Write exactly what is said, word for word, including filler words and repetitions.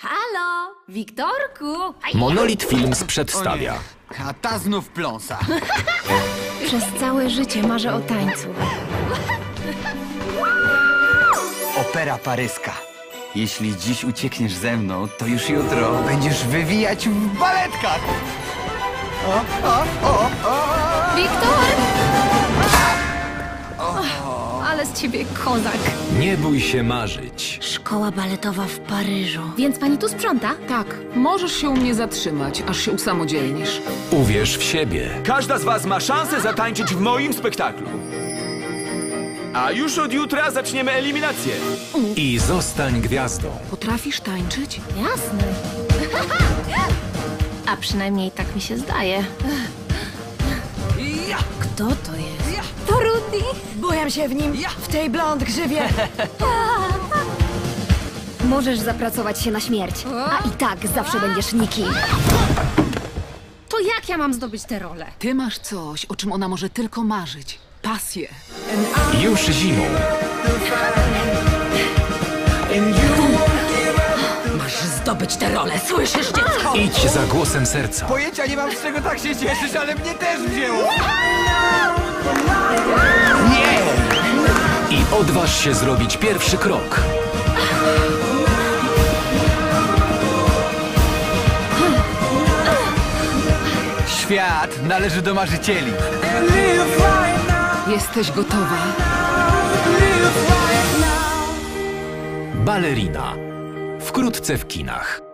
Halo, Wiktorku! Aj, Monolith Films przedstawia. A ta znów pląsa. Przez całe życie marzę o tańcu. Opera paryska. Jeśli dziś uciekniesz ze mną, to już jutro będziesz wywijać w baletkach. O, o, o, o. Wiktor! Ale z ciebie kozak. Nie bój się marzyć. Szkoła baletowa w Paryżu. Więc pani tu sprząta? Tak, możesz się u mnie zatrzymać, aż się usamodzielnisz. Uwierz w siebie. Każda z was ma szansę zatańczyć w moim spektaklu. A już od jutra zaczniemy eliminację. I zostań gwiazdą. Potrafisz tańczyć? Jasne. A przynajmniej tak mi się zdaje. Kto to jest? To Rudy. Bujam się w nim, w tej blond grzywie. Możesz zapracować się na śmierć, a i tak zawsze będziesz nikim. To jak ja mam zdobyć tę rolę? Ty masz coś, o czym ona może tylko marzyć. Pasję. Już zimą. Masz zdobyć tę rolę, słyszysz, dziecko? Idź za głosem serca. Pojęcia nie mam, z czego tak się cieszysz, ale mnie też wzięło. I odważ się zrobić pierwszy krok. Świat należy do marzycieli. Jesteś gotowa? Balerina. Wkrótce w kinach.